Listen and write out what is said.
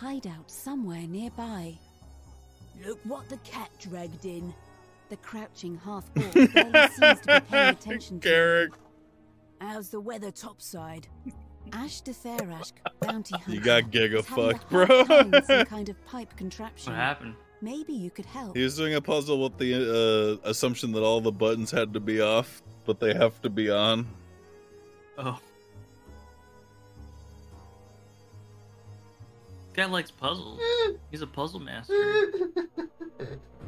hideout somewhere nearby. Look what the cat dragged in. The crouching half-orc barely seems to be paying attention to Garek. you. How's the weather topside? Ash de Fairashk, bounty hunter, You got giga is having a fucked, hard bro. time with some kind of pipe contraption. What happened? Maybe you could help. He was doing a puzzle with the assumption that all the buttons had to be off, but they have to be on. Oh. This guy likes puzzles. He's a puzzle master.